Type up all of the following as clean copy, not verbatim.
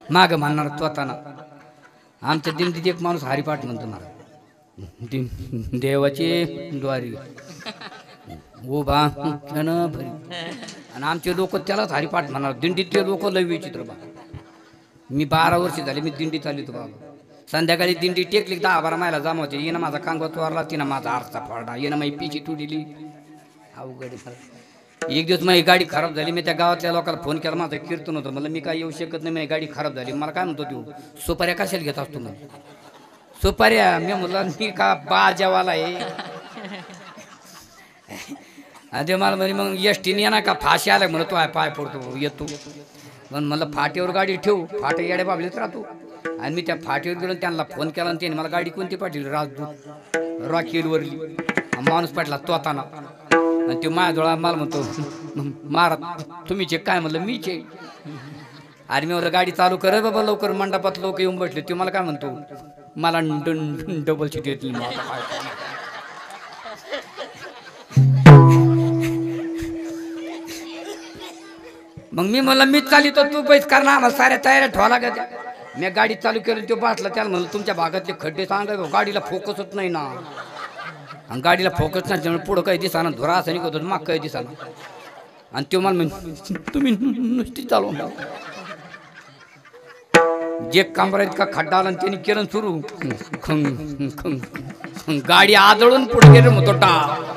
माग म्हणणार स्वतःना आमच्या दिंडीत एक माणूस हरिपाठ म्हणतो मला देवाची द्वारी उभा भरी आणि आमचे लोक त्यालाच हरिपाठ म्हणणार दिंडीतले लोक लय विचित्र बा मी 12 वर्ष झाले मी दिंडीत आली तो बाबा संध्याकाळी दिंडी टेकली 10-12 मायला जमावते येणं माझा कांगवा चोरला तिनं माझा आरसा फोडला येणं माझी पिची तुडली अवघड एक दिवस माझी गाडी खराब झाली मी त्या गावातल्या लोकांना फोन केला माझं कीर्तन होतं मला मी काय येऊ शकत नाही माझी गाडी खराब झाली मला काय म्हणतो तू सुपाऱ्या कशाला घेत असतो मला सुपाऱ्या मी म्हणलं मी का बाजावाला आहे अरे मला म्हणे मग एसटीने येणार का फाशी आला म्हणतो पाय पडतो येतो पण मला फाट्यावर गाडी ठेवू फाटे येड्या बाबलीत राहतो आणि मी त्या फाटीवर गेलो त्यांना फोन केला आणि त्याने मला गाडी कोणती पाठवली राजदूत रॉकेलवरली माणूस पाठला तोताना आणि ते माझ्याजवळ मला म्हणतो महाराज तुम्हीचे काय म्हणलं मीचे आणि मी म्हणलं गाडी चालू कर बाबा लवकर मंडपात लोक येऊन बसले ते मला काय म्हणतो मला डबल सीट येतली मग मी म्हणलं मीच चालित तू पैसे करणार आम्हाला साऱ्या तयाऱ्या ठेवा लागत मी गाडी चालू केली तो बसला त्याला म्हणलं तुमच्या भागातले खड्डे सांगा गाडीला फोकसच नाही ना आणि गाडीला फोकस नाही त्यामुळे पुढं काही दिसाना धुरा असं निघत होतं माग काही दिसाना आणि तो मला म्हणजे तुम्ही नुसती चालवून जे कांबरात का खड्डा आला त्यांनी केलं सुरू गाडी आदळून पुढे गेलं मग तोटा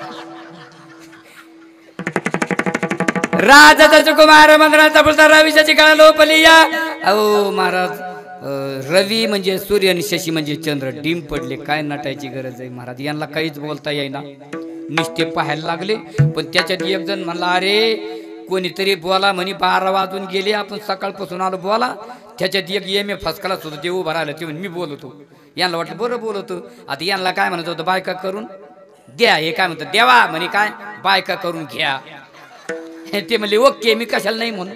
राजा कुमार मंदिराचा पुरता रवीशाची काळा लोपली या अहो महाराज रवी म्हणजे सूर्य आणि शशी म्हणजे चंद्र डीम पडले काय नटायची गरज आहे महाराज यांना काहीच बोलता येईना नुसते पाहायला लागले पण त्याच्यात एक जण म्हणला अरे कोणीतरी बोला म्हणे 12 वाजून गेले आपण सकाळपासून आलो बोला त्याच्यात एक एम फसकालाच होतं ते उभं राहिलं ते मी बोलतो यांना वाटलं बरं बोलतो आता यांना काय म्हणत होतं बायका करून द्या हे काय म्हणतं देवा म्हणे काय बायका करून घ्या ते म्हणले ओके मी कशाला नाही म्हणून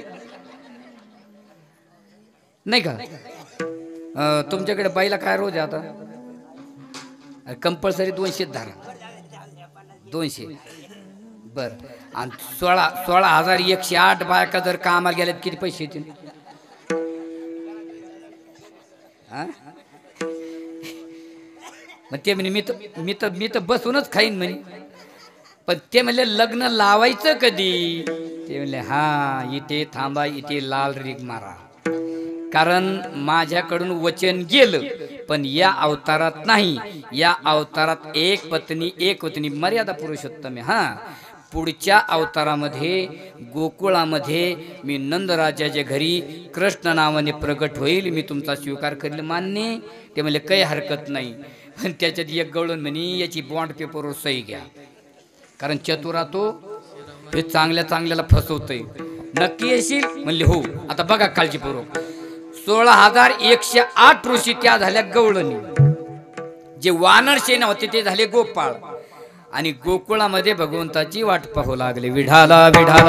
नाही का तुमच्याकडे बाईला काय रोज आहे आता कंपल्सरी 200 धरा 200 बर आणि 16,108 बायका जर कामाला गेल्यात किती पैसे येतील मग ते म्हणे मी तर बसूनच खाईन म्हणे पण ते म्हणले लग्न लावायचं कधी ते म्हणले हा इथे थांबा इथे लाल रेग मारा कारण माझ्याकडून वचन गेलं पण या अवतारात नाही या अवतारात एक पत्नी मर्यादा पुरुषोत्तम हा पुढच्या अवतारामध्ये गोकुळामध्ये मी नंदराजाच्या घरी कृष्ण नावाने प्रगट होईल मी तुमचा स्वीकार करेल मान्य ते म्हणले काही हरकत नाही पण त्याच्यात एक गवळण म्हणे याची बॉन्ड पेपरवर सही घ्या कारण चतुरा तो हे चांगल्याला फसवतोय नक्की येशील म्हणले हो आता बघा काळजीपूर्वक 16,108 ऋषी त्या झाल्या गवळणी जे वानर सेना होते ते झाले गोपाळ आणि गोकुळामध्ये भगवंताची वाट पाहू लागले विढाला विढाला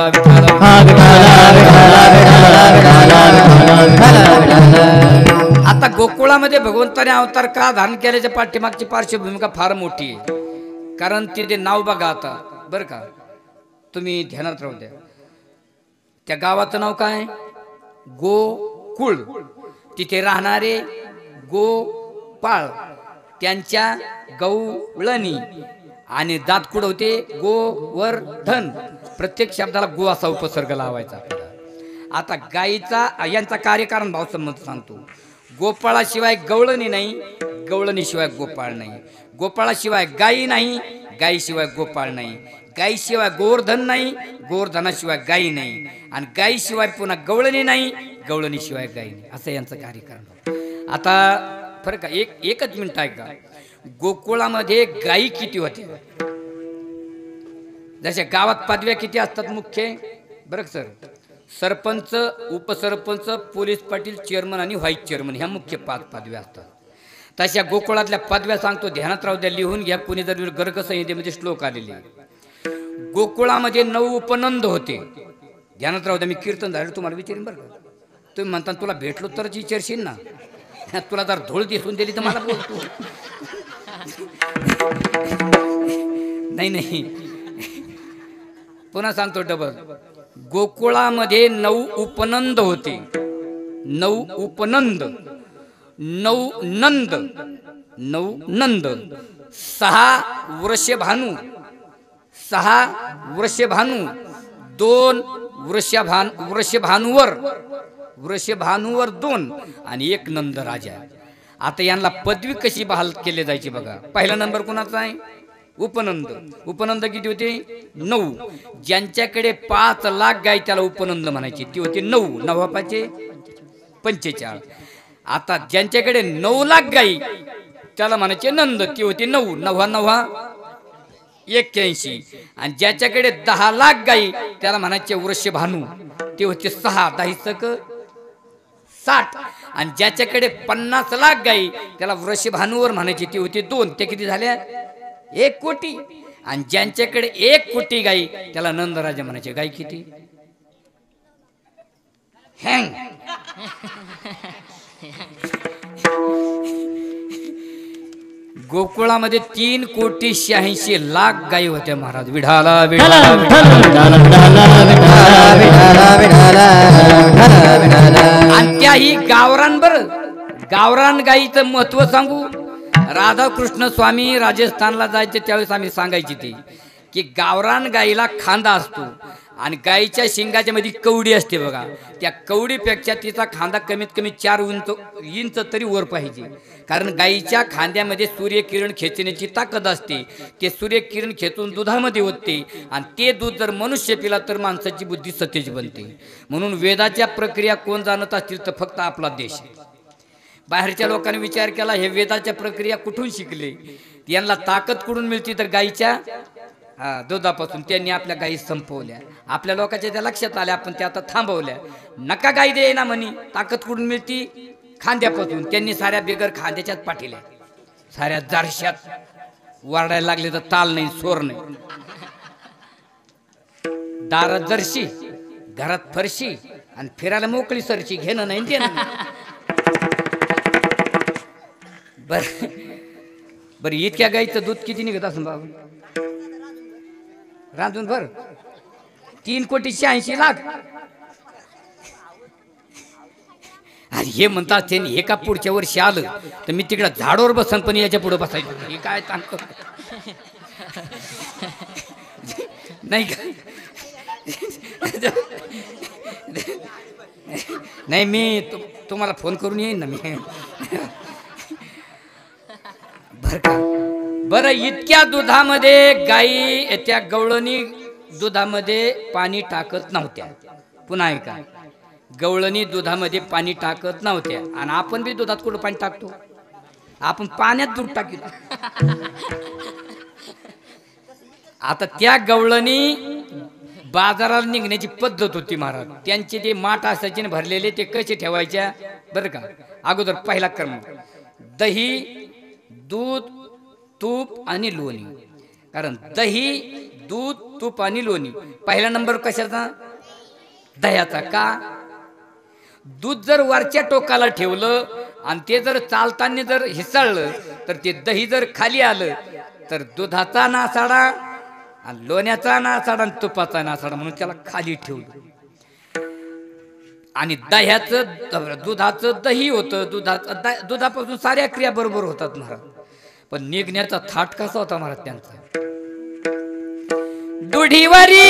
आता गोकुळामध्ये भगवंताने अवतार का धारण केल्याच्या पाठीमागची पार्श्वभूमिका फार मोठी आहे कारण तिथे नाव बघा आता बरं का तुम्ही ध्यानात राहू द्या त्या गावाचं नाव काय गोकुळ तिथे राहणारे गोपाळ त्यांच्या गवळणी आणि दात कुडवते गोवर्धन प्रत्येक शब्दाला गो असा उपसर्ग लावायचा आता गायीचा यांचा कार्यकारण भाव संबंध सांगतो गोपाळाशिवाय गवळणी नाही गवळणीशिवाय गोपाळ नाही गोपाळाशिवाय गायी नाही गायीशिवाय गोपाळ नाही गायीशिवाय गोवर्धन नाही गोवर्धनाशिवाय गायी नाही आणि गायीशिवाय पुन्हा गवळणी नाही गवळणीशिवाय गायी नाही असं यांचं कार्यकारण आता फरक एकच मिनिट आहे का गोकुळामध्ये गायी किती होते जसे गावात पदव्या किती असतात मुख्य बरं सर सरपंच उपसरपंच पोलीस पाटील चेअरमन आणि व्हाईस चेअरमन ह्या मुख्य 5 पदव्या असतात तशा गोकुळातल्या पदव्या सांगतो ध्यानात राहू द्या लिहून घ्या कोणी जर गर्ग संहितेमध्ये श्लोक आलेले गोकुळामध्ये 9 उपनंद होते ध्यानात राहू द्या मी कीर्तन झालं तुम्हाला विचारेन बरं का तुम्ही म्हणता तुला भेटलो तरच विचारशील ना तुला जर धूळ दिसून दिली तर मला बोलतो नाही पुन्हा सांगतो डबल गोकुळामध्ये 9 उपनंद होते 9 उपनंद, 9 नंद, 9 नंद, 6 वृषभानु, 6 वृषभानु, 2 वृषभानुवर, वृषभानुवर 2 आणि 1 नंद राजा. आता यांना पदवी कशी बहाल केली जायची बघा. पहिला नंबर कोणाचा आहे? उपनंद. उपनंद किती होते? 9. ज्यांच्याकडे 5 लाख गाय त्याला उपनंद म्हणायचे, ती होती 9. 9 पाचे 45. आता ज्यांच्याकडे 9 लाख गाई त्याला म्हणायचे नंद, ती होती 9. 9 9 81. आणि ज्याच्याकडे 10 लाख गाई त्याला म्हणायचे वृषभानु, ते होते 6. 10 सक 60. आणि ज्याच्याकडे 50 लाख गाई त्याला वृषभानुवर म्हणायची, ती होती 2. ते किती झाल्या? 1 कोटी. आणि ज्यांच्याकडे 1 कोटी गाई त्याला नंदराजा म्हणायचे. गाई किती? हँग. गोकुळामध्ये 3,86,00,000 गायी होत्या महाराज. विठाला विठाला आणि त्याही गावरान. बर गावरान गायीचं महत्व सांगू. राधाकृष्ण स्वामी राजस्थानला जायचे त्यावेळेस आम्ही सांगायची ती की गावरान गायीला खांदा असतो आणि गायीच्या शिंगाच्या मध्ये कवडी असते बघा. त्या कवडीपेक्षा तिचा खांदा कमीत कमी 4 इंच तरी वर पाहिजे. कारण गायीच्या खांद्यामध्ये सूर्यकिरण खेचण्याची ताकद असते. ते सूर्यकिरण खेचून दुधामध्ये होते आणि ते दूध जर मनुष्य पिला तर माणसाची बुद्धी सतेज बनते. म्हणून वेदाच्या प्रक्रिया कोण जाणत असतील तर फक्त आपला देश. बाहेरच्या लोकांनी विचार केला हे वेदाच्या प्रक्रिया कुठून शिकले, यांना ताकद कुठून मिळते तर गायीच्या दुधापासून. त्यांनी आपल्या गायी संपवल्या. आपल्या लोकांच्या त्या लक्षात आल्या, आपण त्या आता थांबवल्या. नका गाई दे ना म्हणी. ताकद कुठून मिळती? खांद्यापासून. त्यांनी साऱ्या बेगर खांद्याच्याच पाठील्या. साऱ्या जारशात वारडायला लागले तर ताल नाही, सोर नाही. दारात जर्शी, घरात फरशी आणि फिरायला मोकळी सरशी. घेणं नाही देणं. बर बर इतक्या गाईचं दूध किती निघत असं बाबा? रांधून भर 3,86,00,000. अरे हे म्हणतात ते हे का पुढच्या वर्षी आलं तर मी तिकडे झाडावर बसन पण याच्या पुढे बसायचं. हे काय तांक नाही का? नाही मी तुम्हाला फोन करून येईन ना मी. बर का? बरं इतक्या दुधामध्ये गाई त्या गवळणी दुधामध्ये पाणी टाकत नव्हत्या. पुन्हा ऐका, गवळणी दुधामध्ये पाणी टाकत नव्हत्या. आणि आपण बी दुधात कुठं पाणी टाकतो? आपण पाण्यात दूध टाकतो. आता त्या गवळणी बाजाराला निघण्याची पद्धत होती महाराज. त्यांचे जे माठ असायचे भरलेले ते कसे ठेवायच्या बरं का? अगोदर पहिला क्रम दही, दूध, तूप आणि लोणी. कारण दही, दूध, तूप आणि लोणी. पहिला नंबर कशाचा? दह्याचा. का? दूध जर वरच्या टोकाला ठेवलं आणि ते जर चालताना जर हिसळलं तर ते दही जर खाली आलं तर दुधाचा नासाडा आणि लोण्याचा नासाडा आणि तुपाचा नासाडा म्हणून त्याला खाली ठेवलं. आणि दह्याचं दुधाचं दही होतं. दुधापासून साऱ्या क्रिया बरोबर होतात महाराज. पण निघण्याचा थाट कसा होता महाराज त्यांचा? दुढीवारी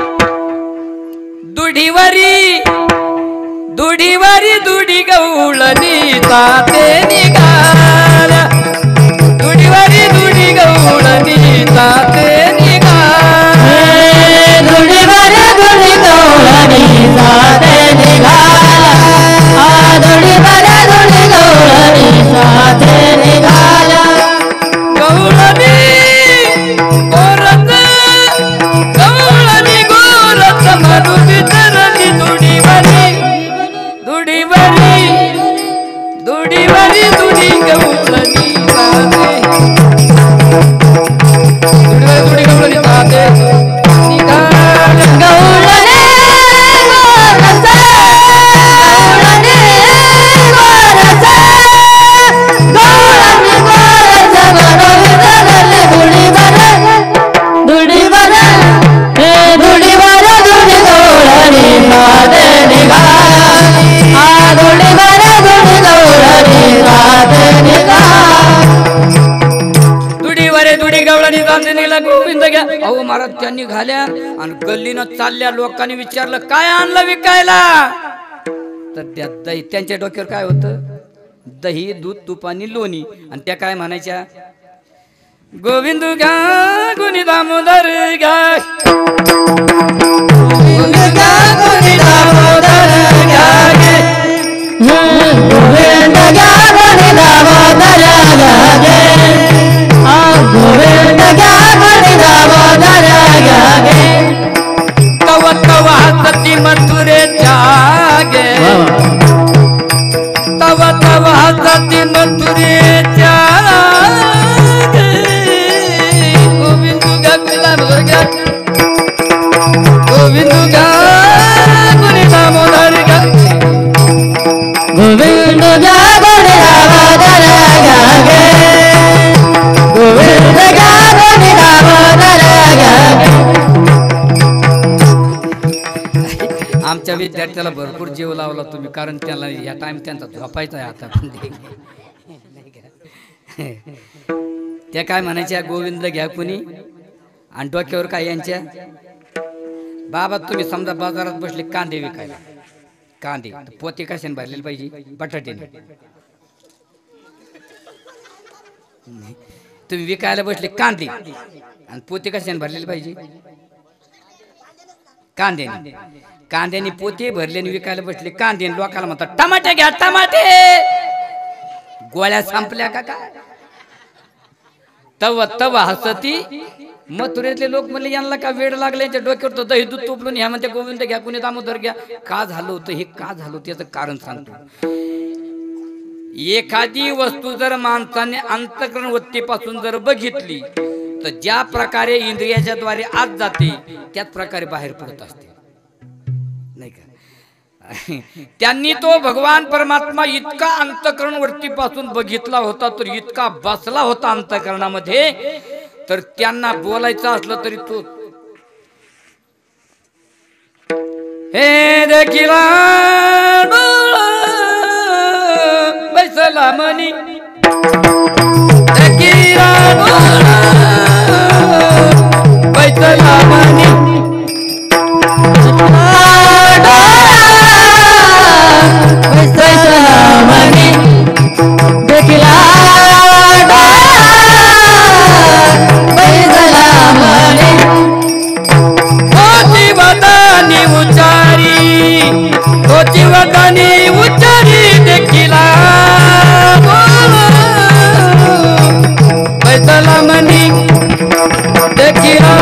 दुढीवारी दुढीवारी दुढी गवळणी ताते निघाल्या. दुढीवारी दुढी गवळणी ताते निघाल्या. दुढीवारी दुढी गवळणी ताते निघाल्या. दुढीवारी दुढी गवळणी ताते निघाल्या. गवळणी गोरत, गवळणी गोरत मधु वितरली. दुढीवारी दुढीवारी दुढीवारी दुढी गवळणी ताते. दुढीवारी दुढी गवळणी ताते निघाल्या. गवळणी गोरत, गवळणी गोरत, गवळणी गोरत मधु वितरली. दुढीवर हे दुढीवर दुढी गवळणी ताते निघाल्या. दुढी अहो महाराज त्यांनी घाल्या आणि गल्लीनं चालल्या लोकांनी विचारलं काय आणलं विकायला तर त्या दही त्यांच्या डोक्यावर काय होतं दही दूध तूप आणि लोणी आणि त्या काय म्हणायच्या गोविंद घ्या गुणी दामोदर घ्या गोविंद घ्या गुणी दामोदर घ्या गे गोविंद घ्या गुणी दामोदर घ्या गे गोविंद घ्या गुणी दामोदर घ्या गे तव तव हसती मथुरेच्या गे तव तव हसती मथुरेच्या गोविंद घ्या गुलाम घ्या गोविंद घ्या गुणी दामोदर घ्या गोविंद घ्या गुणी दामोदर घ्या गे गोविंद घ्या गुणी दामोदर घ्या गे आमच्या विद्यार्थ्याला भरपूर जीव लावला तुम्ही कारण त्याला या टाइम त्यांचा झोपायचा आहे आता त्या काय म्हणायच्या गोविंद घ्या कुणी आणि डोक्यावर काय यांच्या बाबा तुम्ही समजा बाजारात बसले कांदे विकायला कांदे पोते कशाने भरलेले पाहिजे बटाट्याने तुम्ही विकायला बसले कांदे आणि पोते कशाने भरलेले पाहिजे कांद्याने कांद्याने पोते भरले विकायला बसले कांदे लोकांना म्हणतात टमाटे घ्या टमाटे गोळ्या संपल्या का काय तव तव हसती मथुरेतले लोक म्हणले यांना का वेळ लागले यांच्या डोक्यावर तर दही दूध तुपलून ह्या म्हणते गोविंद घ्या कुणी दामोदर घ्या का झालं होतं हे का झालं होतं याचं कारण सांगतो एखादी वस्तू जर माणसाने अंतःकरण वृत्तीपासून जर बघितली तर ज्या प्रकारे इंद्रियाच्या द्वारे आत जाते त्याच प्रकारे बाहेर पडत असते नाही का त्यांनी तो भगवान परमात्मा इतका अंतःकरण वृत्तीपासून बघितला होता तर इतका बसला होता अंतःकरणामध्ये तर त्यांना बोलायचं असलं तरी तो हे देखिला बैसला मनी देखिला बैसला मनी उच्चारी देखिला बैसला मनी देखिला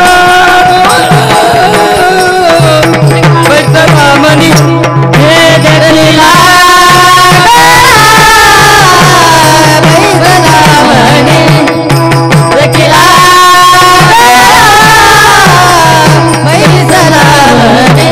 बैसला मनी हे देखिला बैसला मनी देखिला बैसला मनी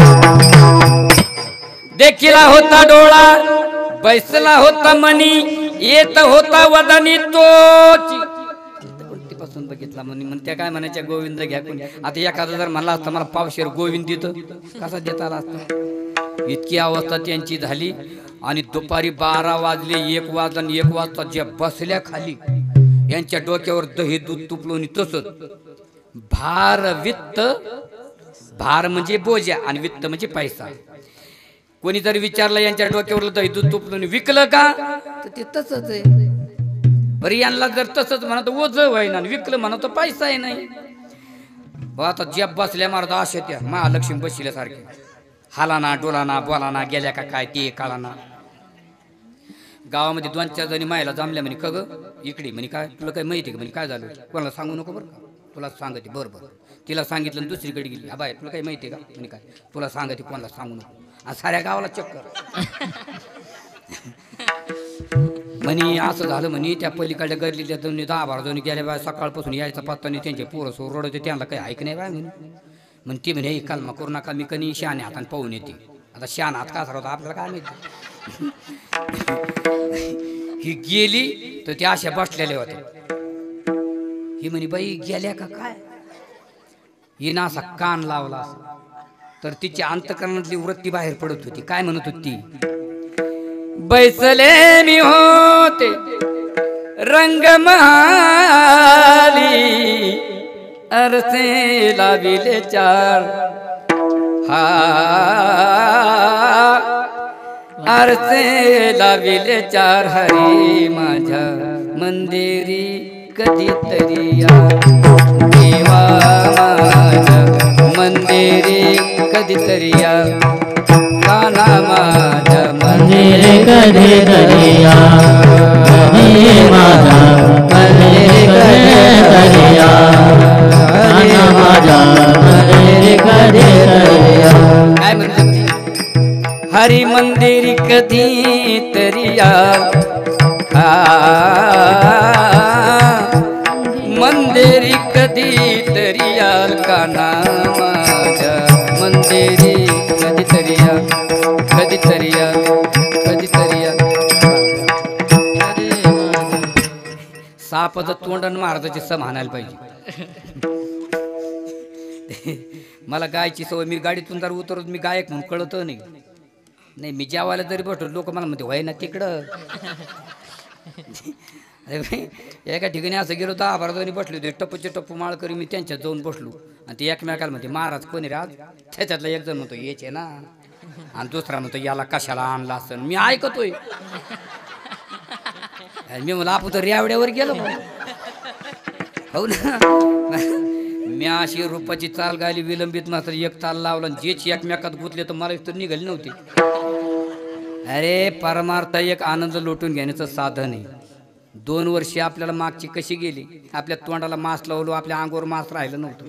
देखिला होता डोळा बैसला होता मनी येत होता वदनी तोच पासून बघितला म्हणून त्या काय म्हणायच्या गोविंद घ्या कोणी आता एखादा जर म्हणला असता मला पावशेर गोविंद देतो कसा देता आला असता इतकी अवस्था त्यांची झाली आणि दुपारी 12 वाजले 1 वाजता आणि 1 वाजता ज्या बसल्या खाली यांच्या डोक्यावर दही दूध तुपलोनी तसंच भार वित्त भार म्हणजे बोजा आणि वित्त म्हणजे पैसा कोणी जर विचारलं यांच्या डोक्यावर दही दूध तुपलोनी विकलं का तर ते तसंच आहे बरं यांना जर तसंच म्हणत ओझ व्हायना विकलं म्हणत पैसा आहे नाही आता ज्या बसल्या मारत अशा त्या महालक्ष्मी बसल्यासारखे हालाना डोलाना बोलाना गेल्या का काय ते काळाना गावामध्ये 2-4 जणी मायला जमल्या म्हणे का ग इकडे म्हणे काय तुला काय माहिती का म्हणे काय झालं कोणाला सांगू नको बरं का तुला सांगते बरोबर तिला सांगितलं दुसरीकडे गेली हा बाय तुला काही माहिती आहे का म्हणे काय तुला सांगते कोणाला सांगू नको आणि साऱ्या गावाला चक्कर म्हणे असं झालं म्हणे त्या पलीकडल्या गरलीच्या 10-12 जणी गेल्या बाय सकाळपासून यायचा पत्ता नाही त्यांचे पोरं सोर रडते त्यांना काही ऐक नाही बाय म्हणे ती म्हणे कालमा करू नका मी कधी शहाणे हाताने पाहून येते आता शहाण हात का होता आपल्याला काय माहिती ही गेली तर त्या अशा बसलेल्या होत्या ही म्हणे बाई गेल्या का काय हिनं असा कान लावला तर तिची अंतःकरणातली वृत्ती बाहेर पडत होती काय म्हणत होती बैसले मी होते रंगमहाली अरसे लाविले चार हा अरसे लाविले चार हरी माझ्या मंदिरी कधीतरी या देवा माझ्या मंदिरी कधीतरी या काना माझ्या मंदिरे कधीतरी या माझा मंदिरे कधीतरी या माझा मंदिरे कधीतरी या काय म्हणते हरी मंदिरी कधीतरी या मंदिरी कधीतरी या काना माझ्या मंदिरी कधीतरी या कधीतरी या कधीतरी या सापाचं तोंड महाराजाची सम हाणायला पाहिजे मला गायची सवय मी गाडीतून जर उतरत मी गायक म्हणून कळत नाही मी जेवायला जरी बसलो लोक मला म्हणते व्हाय ना तिकडं एका ठिकाणी असं गेलो 10-12 जणी बसले होते टप्पूचे टप्पू माळ करी मी त्यांच्यात जाऊन बसलो आणि ते एकमेकाला म्हणते महाराज कोणी राज त्याच्यातला एक जण म्हणतो याचे ना आणि दुसरा म्हणतो याला कशाला आणला असं मी ऐकतोय मी म्हणलं आपण तर रेवड्यावर गेलो हो ना मी अशी रूपाची चाल गायली विलंबित मात्र एक ताल लावला जेच एकमेकात गुंतले तर मला तर निघाली नव्हती अरे परमार्थ एक आनंद लोटून घेण्याचं साधन आहे 2 वर्षे आपल्याला मागची कशी गेली आपल्या तोंडाला मास्क लावलो आपल्या अंगावर मास्क राहिलं नव्हतं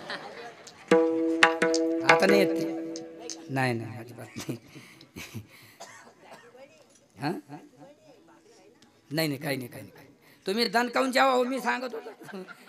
आता नाही येत नाही नाही अजिबात नाही हां नाही काही नाही तुम्ही दणकावून जेवा मी सांगत होतो